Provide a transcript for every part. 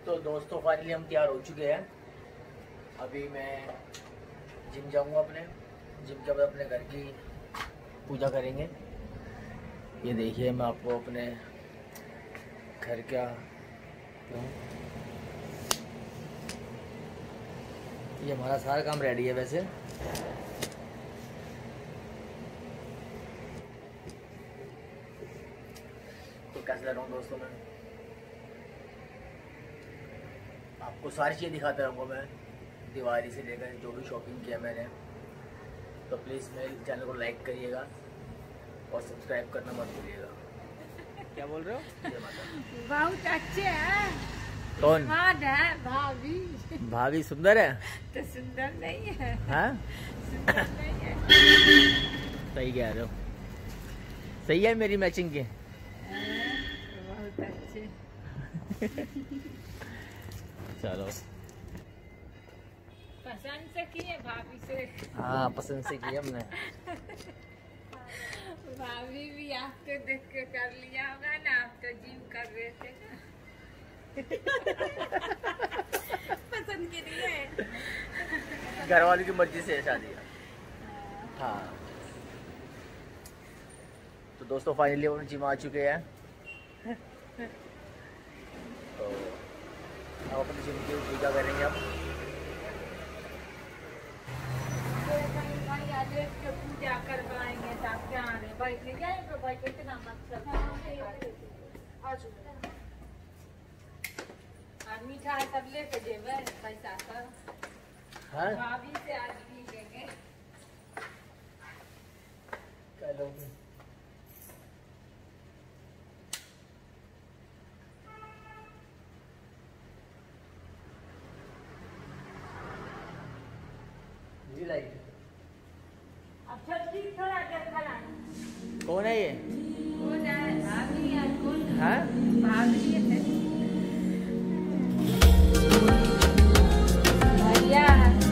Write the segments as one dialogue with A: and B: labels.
A: तो दोस्तों फाइनली हम तैयार हो चुके हैं। अभी मैं जिम जाऊंगा, अपने जिम के बाद अपने घर की पूजा करेंगे। ये देखिए मैं आपको अपने घर क्या ये हमारा सारा काम रेडी है वैसे। तो कैसे लग रहा हूँ दोस्तों, मैं आपको सारी चीज़ें दिखाता रहूँगा मैं, दिवाली से लेकर जो भी शॉपिंग किया मैंने। तो प्लीज़ मेरे चैनल को लाइक करिएगा और सब्सक्राइब करना मत भूलिएगा। क्या बोल रहे हो?
B: बहुत अच्छे हैं।
A: कौन
B: है? भाभी।
A: भाभी सुंदर है?
B: तो सुंदर नहीं है।
A: हाँ
B: सुंदर नहीं है।
A: सही कह रहे हो, सही है मेरी मैचिंग के।
B: बहुत अच्छे।
A: चलो
B: पसंद से किए भाभी से।
A: हाँ पसंद से किया हमने।
B: भाभी भी आपको देख के कर लिया होगा ना, आप तो जिम कर रहे थे ना। पसंद के लिए
A: घर वालों की मर्जी से शादी है। हाँ तो दोस्तों फाइनली हम जिम आ चुके हैं। तो अब अपनी जिम की पूजा करेंगे हम।
B: पूजा करवाएंगे तो आप क्या रहे बैठ जाए तो बैठ इतना मतलब। और मिठाई सब लेके जेबे पैसा सब।
A: हाँ
B: भाभी से आज भी लेंगे।
A: चलो जी लाइट।
B: अच्छा ठीक, थोड़ा देर खड़ा
A: कौन है ये?
B: हो जाए। भाभी या कौन?
A: हाँ
B: भाभी है भैया।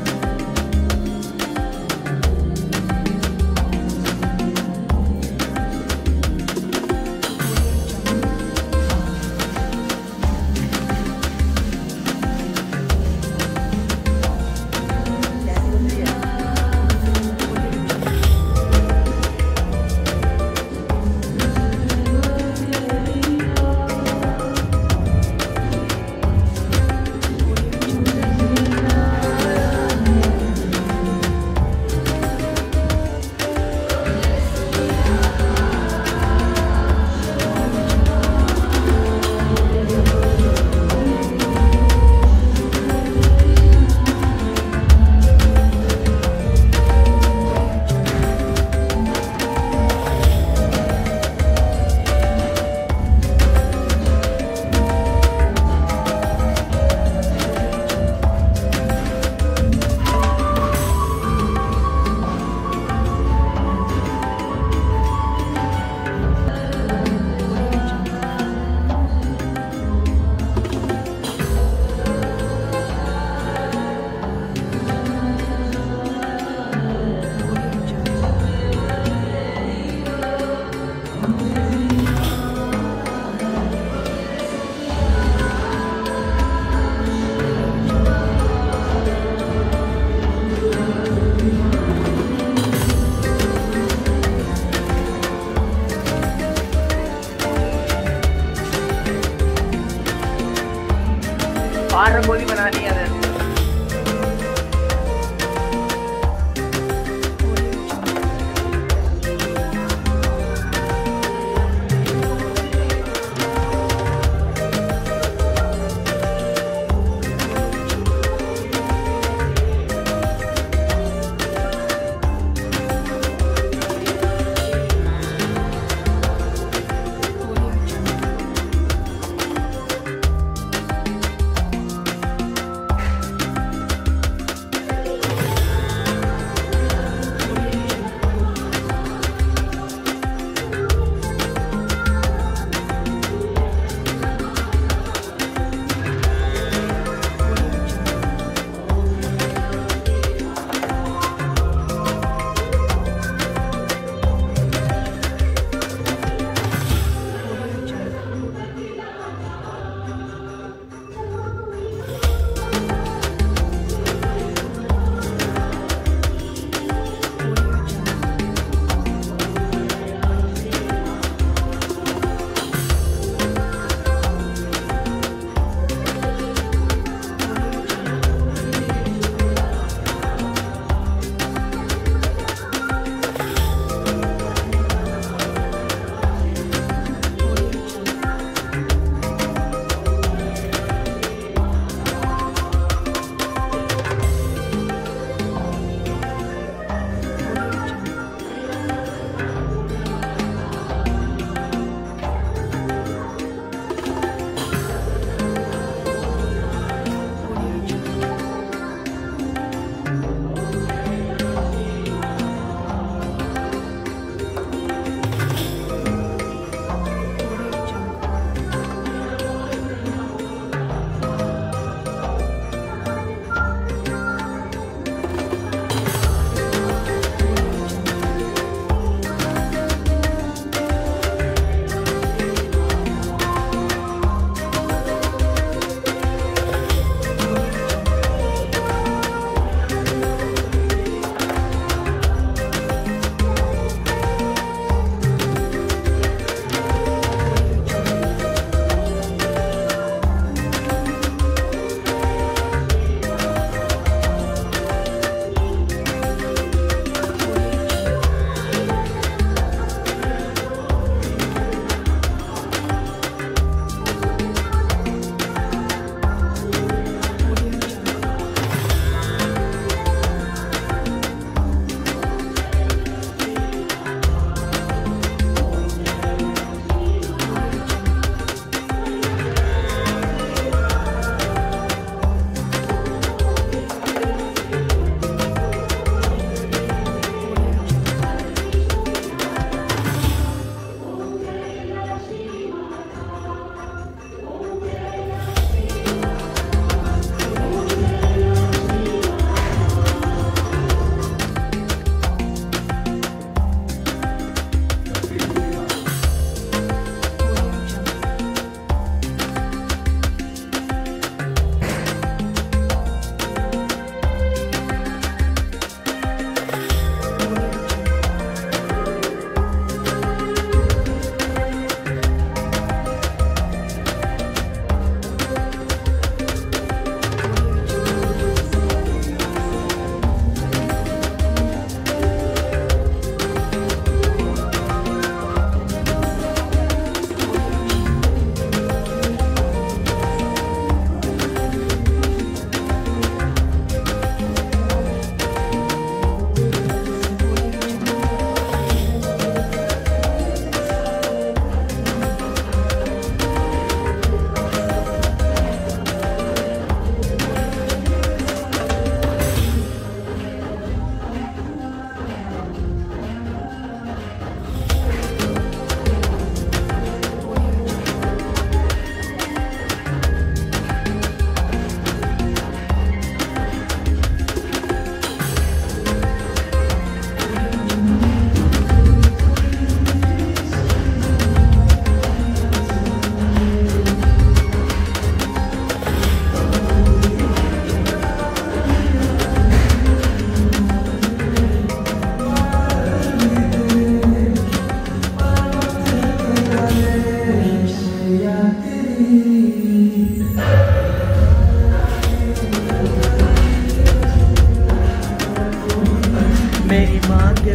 A: बाहर रंगोली बनानी है।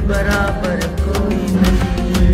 A: बराबर कोई नहीं।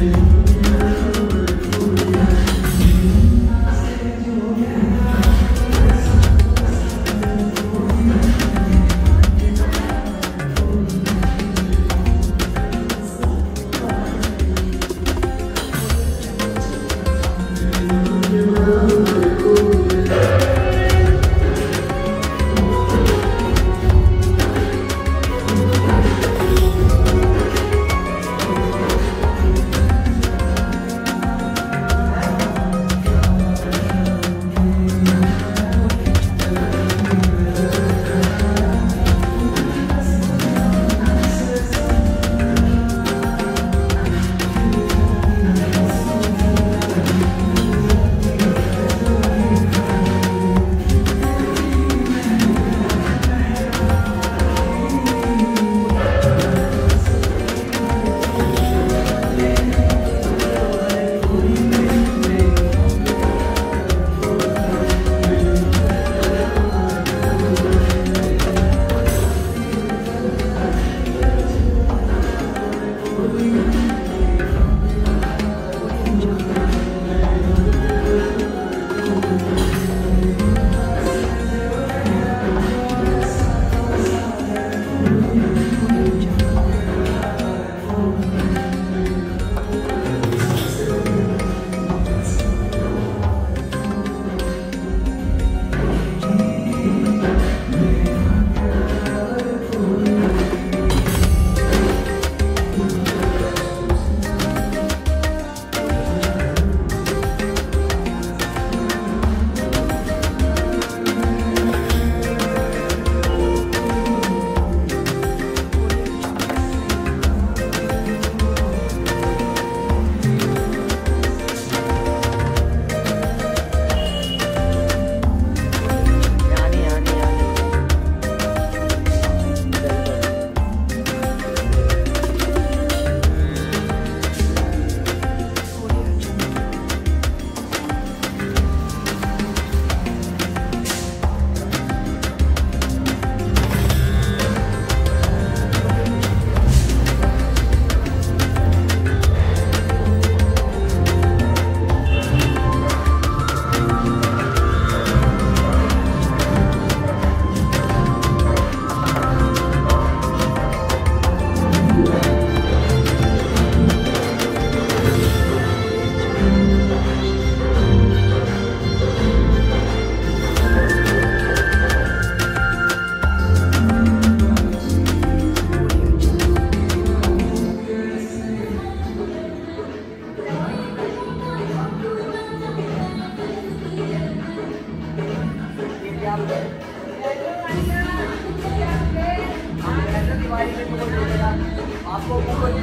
A: आपको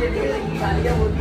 A: गालियाँ होती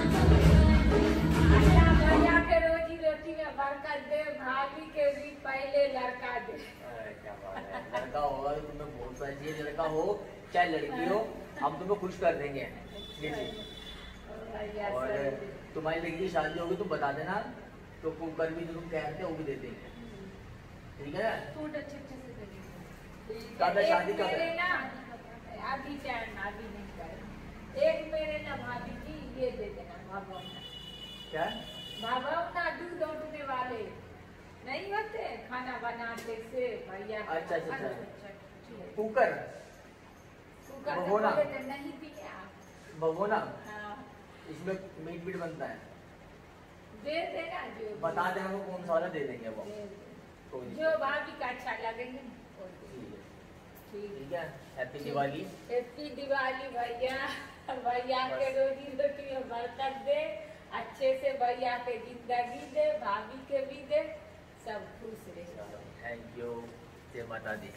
B: भैया के रोजी रोटी में बरकत दे, भाभी के भी पहले लड़का दे।
A: क्या बात है, लड़का होगा तो तुम्हें बहुत सारी चीजें, लड़का हो चाहे लड़की हो हम तुम्हें खुश कर देंगे ये चीज। और तुम्हारी लड़की की शादी होगी तुम बता देना, तो कुकर भी जो तुम कह रहे थे वो भी दे देंगे, ठीक है?
B: सूट अच्छे अच्छे से दे।
A: दादा शादी कब है?
B: ना अभी टाइम अभी नहीं करे। एक मेरे ना भाभी जी ये दे देना, भगवाना।
A: क्या
B: भगवाना दूध उठने वाले नहीं होते, खाना बनाते से भैया।
A: अच्छा अच्छा अच्छा,
B: ठीक।
A: कुकर
B: कुकर
A: भगोना।
B: तो नहीं दिए आप।
A: भगोना,
B: हाँ।
A: इसमें मीट बीट बनता है,
B: दे देना जो
A: बता देना वो कौन सा वाला दे देंगे वो,
B: दे दे।
A: कोई नहीं।
B: जो भाभी का अच्छा लगेंगे वो दे।
A: ठीक है,
B: ठीक
A: ठीक है। हैप्पी दिवाली।
B: हैप्पी दिवाली भैया। भैया के रोजी रोटी में बरकत दे, अच्छे से भैया के जिंदगी दे, भाभी के भी दे, सब खुश रहे।
A: थैंक यू, जय माता दी।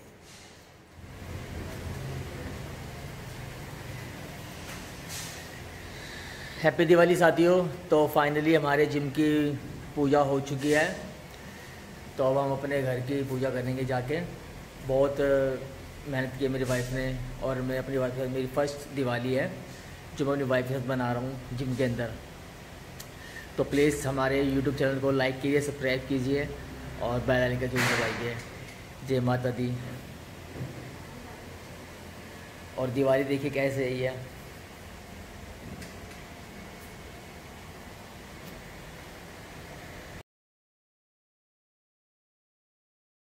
A: हैप्पी दिवाली साथियों। तो फाइनली हमारे जिम की पूजा हो चुकी है, तो अब हम अपने घर की पूजा करेंगे जाके। बहुत मेहनत की है मेरी वाइफ ने, और मैं अपनी वाइफ के साथ, मेरी फर्स्ट दिवाली है जो मैं अपनी वाइफ के साथ बना रहा हूँ जिम के अंदर। तो प्लीज़ हमारे यूट्यूब चैनल को लाइक कीजिए, सब्सक्राइब कीजिए और बेल आइकन का जरूर दबाइए। जय माता दी। और दिवाली देखिए कैसे है ये।